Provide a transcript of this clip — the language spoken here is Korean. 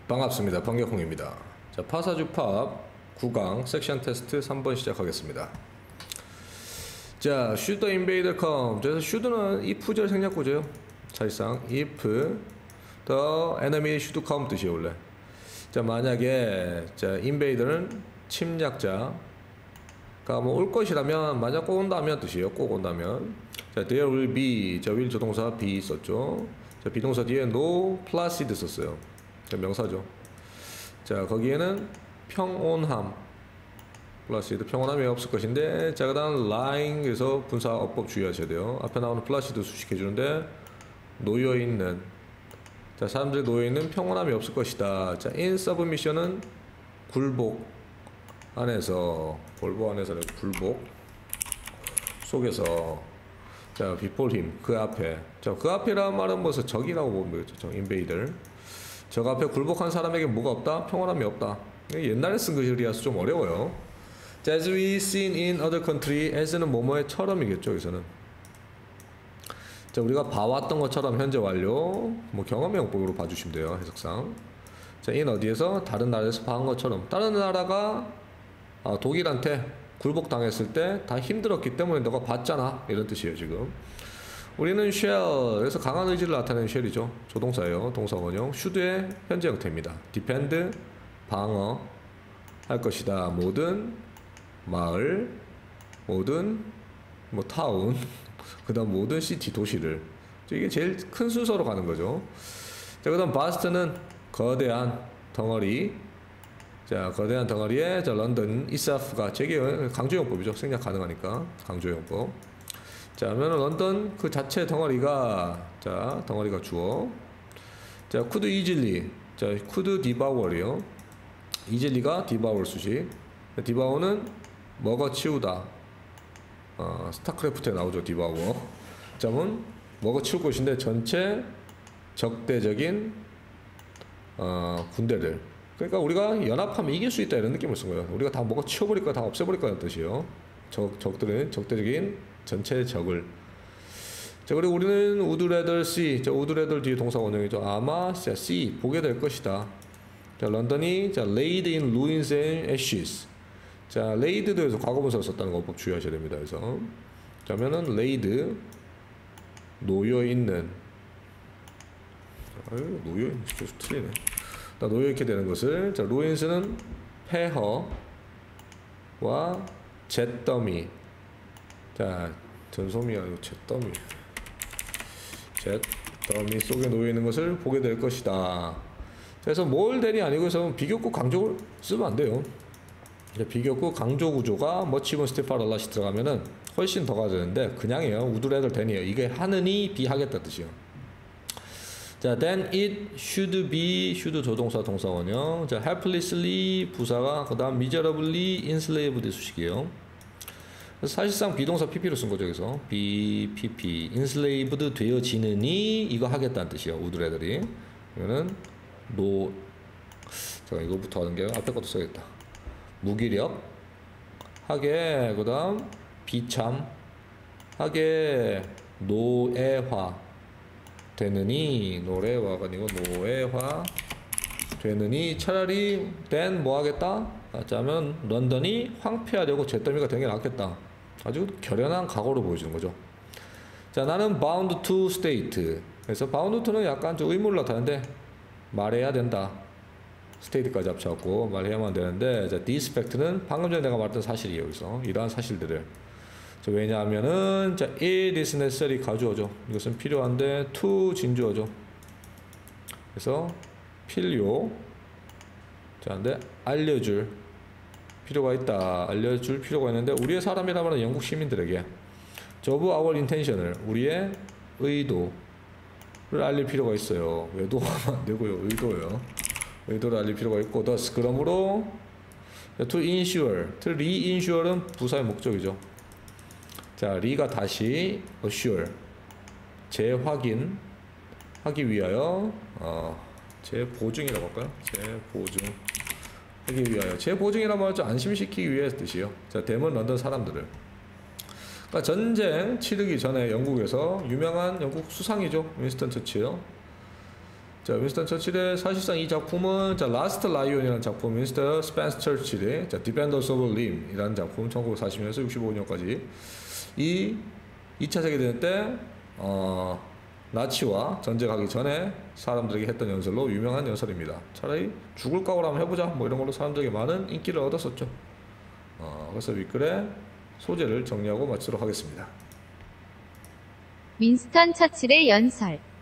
반갑습니다. 방격홍입니다. 자, 파사주팝 9강 섹션 테스트 3번 시작하겠습니다. 자, should the invader come. 그래서 should는 if절 생략구조예요. 사실상 if the enemy should come 뜻이에요, 원래. 자, 만약에 자, invader는 침략자가 뭐 올 것이라면, 만약 꼭 온다면 뜻이에요. 꼭 온다면. 자, there will be. 자, will 조동사 be 썼죠. 자, 비동사 뒤에 no placid 썼어요. 자, 명사죠. 자, 거기에는 평온함 플라시드 평온함이 없을 것인데, 자, 그 다음 lying 그래서 분사 어법 주의하셔야 돼요. 앞에 나오는 플라시드 수식해 주는데 놓여있는, 자, 사람들이 놓여있는 평온함이 없을 것이다. 자, in submission은 굴복 안에서, 볼보 안에서 굴복 속에서, 자, before him 그 앞에, 자, 그 앞이라는 말은 뭐서 적이라고 보면 되겠죠. invader. 적 앞에 굴복한 사람에게 뭐가 없다? 평온함이 없다. 옛날에 쓴 글이라서 좀 어려워요. 자, as we seen in other country, as는 뭐뭐의처럼이겠죠, 여기서는. 자, 우리가 봐왔던 것처럼 현재 완료, 뭐 경험의 용법으로 봐주시면 돼요, 해석상. 자, in 어디에서? 다른 나라에서 봐한 것처럼. 다른 나라가 독일한테 굴복당했을 때 다 힘들었기 때문에 너가 봤잖아, 이런 뜻이에요, 지금. 우리는 shall, 그래서 강한 의지를 나타내는 shall이죠. 조동사예요. 동사 원형. should의 현재 형태입니다. defend, 방어 할 것이다. 모든 마을, 모든 뭐 타운, 그 다음 모든 시티, 도시를. 이게 제일 큰 순서로 가는 거죠. 자, 그 다음 vast는 거대한 덩어리. 자, 거대한 덩어리에, 자, 런던 itself가 되게 강조용법이죠. 생략 가능하니까 강조용법. 자, 그러면 런던 그 자체 덩어리가, 자, 덩어리가 주어. 자, could easily, 자, could devour이요. easily가 devour 수식. devour는 먹어치우다. 스타크래프트에 나오죠, devour. 점은 먹어치울 것인데 전체 적대적인 군대들. 그러니까 우리가 연합하면 이길 수 있다, 이런 느낌을 쓴 거예요. 우리가 다 먹어치워버릴 거야, 다 없애버릴 거라는 뜻이에요. 적들은 적대적인 전체 적을. 자, 그리고 우리는 would rather see. 자, would rather 뒤에 동사 원형이죠. 아마 see 보게 될 것이다. 자, 런던이 자 laid in ruins and ashes. 자, laid도 해서 과거분사를 썼다는 거 꼭 주의하셔야 됩니다. 그래서 자면은 laid 놓여 있는. 아유, 놓여 있는 계속 틀리네. 나 놓여 있게 되는 것을. 자, ruins는 폐허와 잿더미. 자, 전소미 아니고 잿더미. 잿더미 속에 놓여있는 것을 보게 될 것이다. 그래서 뭘 대니 아니고 해서 비교구 강조를 쓰면 안 돼요. 비교구 강조 구조가 머치본 스티파럴라시 들어가면은 훨씬 더 가져는데 그냥이에요. 우드레들 대니에요. 이게 하느니 비하겠다 뜻이요. 자, then it should be, should 조동사 동사 원형. 자, helplessly 부사가, 그 다음 miserably enslaved 수식이에요. 사실상 비동사 pp로 쓴 거죠. 여기서 pp enslaved 되어지느니 이거 하겠다는 뜻이에요. 우드레들이. 이거는 제가 이거부터 하는 게 앞에 것도 써야겠다. 무기력 하게, 그 다음 비참 하게, 노예화 되느니, 노래화가 아니고 노예화 되느니, 차라리 then 뭐 하겠다? 자면 런던이 황폐하려고 잿더미가 되는 게 낫겠다. 아주 결연한 각오를 보여주는 거죠. 자, 나는 bound to state. 그래서 bound to는 약간 좀 의무를 나타내는데 말해야 된다. state까지 합쳐갖고 말해야만 되는데, 자, this fact는 방금 전에 내가 말했던 사실이에요. 여기서 이러한 사실들을. 자, 왜냐하면은 자, it is necessary 가주어죠. 이것은 필요한데 to 진주어죠. 그래서 필요. 자, 근데 알려줄 필요가 있다. 알려줄 필요가 있는데 우리의 사람이라면 영국 시민들에게 of our intention을, 우리의 의도를 알릴 필요가 있어요. 외도하면 안 되고요. 의도요. 의도를 알릴 필요가 있고, thus 그러므로 to ensure, to reinsure는 부사의 목적이죠. 자, re가 다시 assure 재확인 하기 위하여, 재보증이라고 할까요? 재보증 하기 위하여. 재보증이라고 말하죠. 안심시키기 위해 뜻이요. 자, 대문 런던 사람들을. 그러니까 전쟁 치르기 전에 영국에서 유명한 영국 수상이죠. 윈스턴 처칠. 자, 윈스턴 처칠의 사실상 이 작품은 자, 라스트 라이온이라는 작품, 윈스턴 스펜서 처칠의 자, 디펜더스 오브 림이라는 작품, 1940년에서 65년까지 이 2차 세계대전 때 나치와 전쟁하기 전에 사람들에게 했던 연설로 유명한 연설입니다. 차라리 죽을 각오로 한번 해보자 뭐 이런 걸로 사람들에게 많은 인기를 얻었었죠. 그래서 윗글의 소재를 정리하고 마치도록 하겠습니다. 윈스턴 처칠의 연설